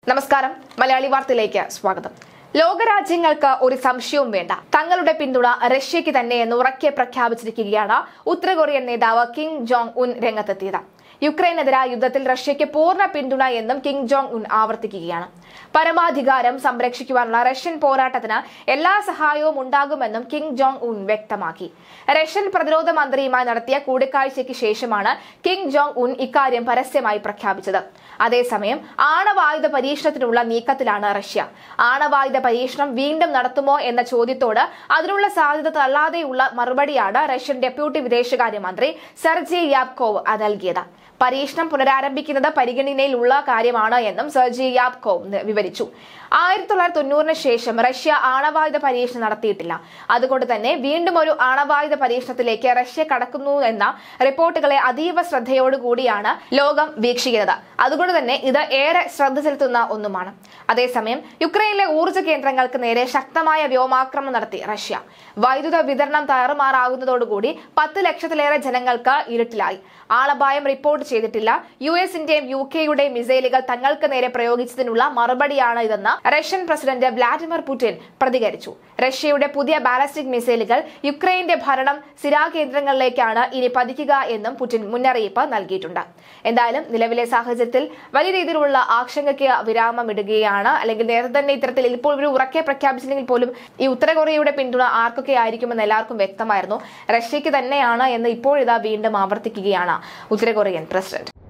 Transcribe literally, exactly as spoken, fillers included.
നമസ്കാരം, മലയാളി വാർത്തയിലേക്ക് സ്വാഗതം. ലോകരാജ്യങ്ങൾക്ക് ഒരു സംശയവും വേണ്ട, തങ്ങളുടെ പിന്തുണ റഷ്യയ്ക്ക് തന്നെയെന്ന് ഉറക്കെ പ്രഖ്യാപിച്ചിരിക്കുകയാണ് ഉത്തര കൊറിയൻ നേതാവ് കിം ജോങ് ഉൻ രംഗത്തെത്തിയത്. യുക്രൈനെതിരായ യുദ്ധത്തിൽ റഷ്യയ്ക്ക് പൂർണ്ണ പിന്തുണ എന്നും കിം ജോങ് ഉൻ ആവർത്തിക്കുകയാണ്. പരമാധികാരം സംരക്ഷിക്കുവാനുള്ള റഷ്യൻ പോരാട്ടത്തിന് എല്ലാ സഹായവും ഉണ്ടാകുമെന്നും കിം ജോങ് ഉൻ വ്യക്തമാക്കി. റഷ്യൻ പ്രതിരോധ മന്ത്രിയുമായി നടത്തിയ കൂടിക്കാഴ്ചയ്ക്ക് ശേഷമാണ് കിം ജോങ് ഉൻ ഇക്കാര്യം പരസ്യമായി പ്രഖ്യാപിച്ചത്. അതേസമയം ആണവായുധ പരീക്ഷണത്തിനുള്ള നീക്കത്തിലാണ് റഷ്യ. ആണവായുധ പരീക്ഷണം വീണ്ടും നടത്തുമോ എന്ന ചോദ്യത്തോട് അതിനുള്ള സാധ്യത തള്ളാതെയുള്ള മറുപടിയാണ് റഷ്യൻ ഡെപ്യൂട്ടി വിദേശകാര്യമന്ത്രി സെർജി യാബ്കോവ് നൽകിയത്. പരീക്ഷണം പുനരാരംഭിക്കുന്നത് പരിഗണനയിലുള്ള കാര്യമാണ് എന്നും സെർജി യാബ്കോവ് വിവരിച്ചു. ആയിരത്തി തൊള്ളായിരത്തി തൊണ്ണൂറിന് ശേഷം റഷ്യ ആണവായുധ പരീക്ഷണം നടത്തിയിട്ടില്ല. അതുകൊണ്ട് തന്നെ വീണ്ടും ഒരു ആണവായുധ പരീക്ഷണത്തിലേക്ക് റഷ്യ കടക്കുന്നു എന്ന റിപ്പോർട്ടുകളെ അതീവ ശ്രദ്ധയോടുകൂടിയാണ് ലോകം വീക്ഷിക്കുന്നത്. അതുകൊണ്ട് തന്നെ ഇത് ഏറെ ശ്രദ്ധ ചെലുത്തുന്ന ഒന്നുമാണ്. അതേസമയം യുക്രൈനിലെ ഊർജ്ജ കേന്ദ്രങ്ങൾക്ക് നേരെ ശക്തമായ വ്യോമാക്രമണം നടത്തി റഷ്യ. വൈദ്യുത വിതരണം താറുമാറാകുന്നതോടുകൂടി പത്ത് ലക്ഷത്തിലേറെ ജനങ്ങൾക്ക് ഇരുട്ടിലായി. ആളപായം റിപ്പോർട്ട് ചെയ്തിട്ടില്ല. യു എസിന്റെയും യു കെയുടെയും മിസൈലുകൾ തങ്ങൾക്ക് നേരെ പ്രയോഗിച്ചതിനുള്ള മറുപടിയാണ് ഇതെന്ന് റഷ്യൻ പ്രസിഡന്റ് വ്ളാഡിമിർ പുടിൻ പ്രതികരിച്ചു. റഷ്യയുടെ പുതിയ ബാലിസ്റ്റിക് മിസൈലുകൾ യുക്രൈന്റെ ഭരണം സ്ഥിരാകേന്ദ്രങ്ങളിലേക്കാണ് ഇനി പതിക്കുക എന്നും പുടിൻ മുന്നറിയിപ്പ് നൽകിയിട്ടുണ്ട്. എന്തായാലും നിലവിലെ സാഹചര്യത്തിൽ വലിയ രീതിയിലുള്ള ആശങ്കയ്ക്ക് വിരാമം ഇടുകയാണ്. അല്ലെങ്കിൽ നേരത്തെ തന്നെ ഇത്തരത്തിൽ ഇപ്പോൾ ഒരു ഉറക്കെ പ്രഖ്യാപിച്ചില്ലെങ്കിൽ പോലും ഈ ഉത്തര കൊറിയയുടെ പിന്തുണ ആർക്കൊക്കെ ആയിരിക്കുമെന്ന് എല്ലാവർക്കും വ്യക്തമായിരുന്നു. റഷ്യയ്ക്ക് തന്നെയാണ് എന്ന് ഇപ്പോഴിതാ വീണ്ടും ആവർത്തിക്കുകയാണ് ഉത്തര കൊറിയൻ പ്രസിഡന്റ്.